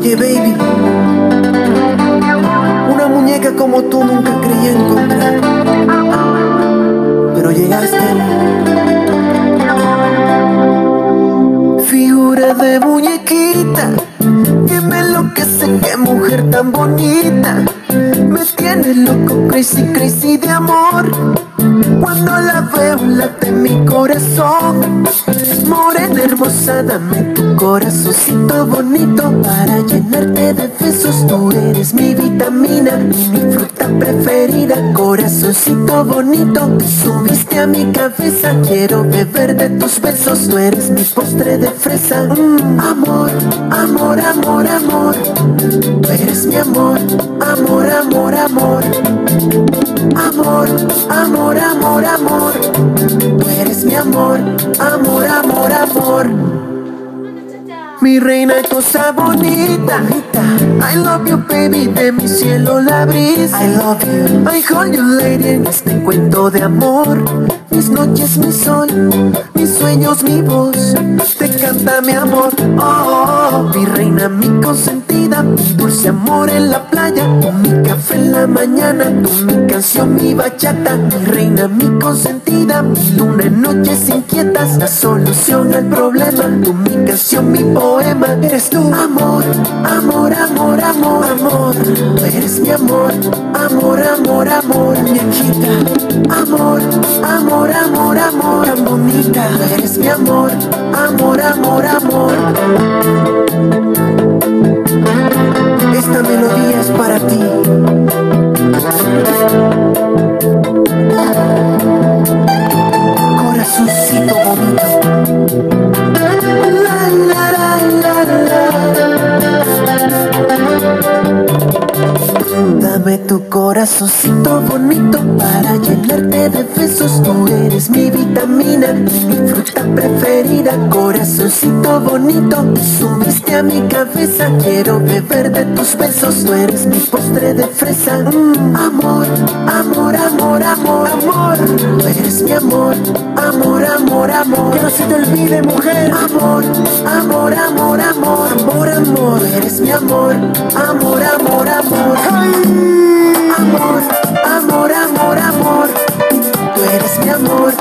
Oye baby, una muñeca como tú nunca creí encontrar, pero llegaste. Figura de muñequita que me enloquece, qué mujer tan bonita. Me tiene loco, crazy, crazy de amor. Cuando la veo late mi corazón. Morena hermosa, dame tu corazoncito bonito para llenarte de besos. Tú eres mi vitamina y mi fruta preferida. Corazoncito bonito que subiste a mi cabeza. Quiero beber de tus besos. Tú eres mi postre de fresa. Amor, amor, amor, amor. Tú eres mi amor. Amor, amor, amor. Amor, amor, amor, amor. Tú eres mi amor. Amor, amor, amor. Mi reina, cosa bonita. I love you baby, de mi cielo la brisa. I love you, I hold you lady en este cuento de amor. Mis noches, mi sol, mis sueños, mi voz. Te canta mi amor, oh, oh, oh. Mi reina, mi consentida, mi dulce amor en la playa. Tú mi café en la mañana, tú mi canción, mi bachata. Mi reina, mi consentida, mi luna en noches inquietas. La solución al problema, tú mi canción, mi poema. Eres tú, amor, amor, amor, amor, amor. Tú eres mi amor, amor, amor, amor, muñequita. Amor, amor, amor, amor, tan bonita. Tú eres mi amor, amor, amor, amor. Esta melodía es para ti. Corazoncito bonito. La, la, la, la, la. Dame tu corazoncito bonito para llenarte de besos. Tú eres mi vitamina, mi fruta preferida. Corazoncito bonito que subiste a mi cabeza. Quiero beber de tus besos. Tú eres mi postre de fresa. Amor, amor, amor, amor, amor. Tú eres mi amor, amor, amor, amor. Que no se te olvide, mujer. Amor, amor, amor, amor, amor, amor. Tú eres mi amor, amor, amor, amor. Amor, amor, amor, amor. Tú eres mi amor,